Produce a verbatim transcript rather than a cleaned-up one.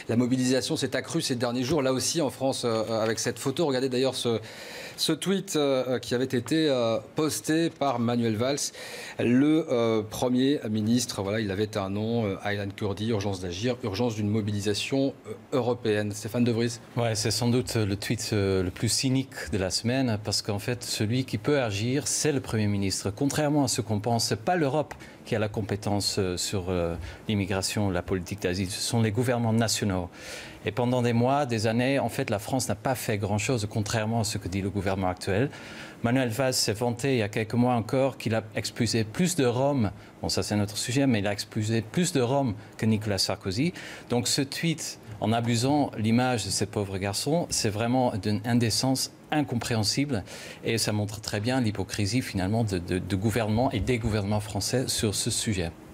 la mobilisation s'est accrue ces derniers jours, là aussi en France, euh, avec cette photo. Regardez d'ailleurs ce, ce tweet euh, qui avait été euh, posté par Manuel Valls, le euh, Premier ministre. Voilà, il avait un nom, euh, Aylan Kurdi, urgence d'agir, urgence d'une mobilisation euh, européenne. Stéphane De Vries. Ouais, c'est sans doute le tweet euh, le plus cynique de la semaine, parce qu'en fait, celui qui peut agir, c'est le Premier ministre. Contrairement à ce qu'on pense, ce n'est pas l'Europe qui a la compétence euh, sur euh, l'immigration, la politique d'asile, ce sont les gouvernements nationaux. Et pendant des mois, des années, en fait, la France n'a pas fait grand-chose, contrairement à ce que dit le gouvernement actuel. Manuel Valls s'est vanté il y a quelques mois encore qu'il a expulsé plus de Roms, bon ça c'est notre sujet, mais il a expulsé plus de Roms que Nicolas Sarkozy. Donc ce tweet, en abusant l'image de ces pauvres garçons, c'est vraiment d'une indécence incompréhensible et ça montre très bien l'hypocrisie finalement de, de, de gouvernement et des gouvernements français sur ce sujet.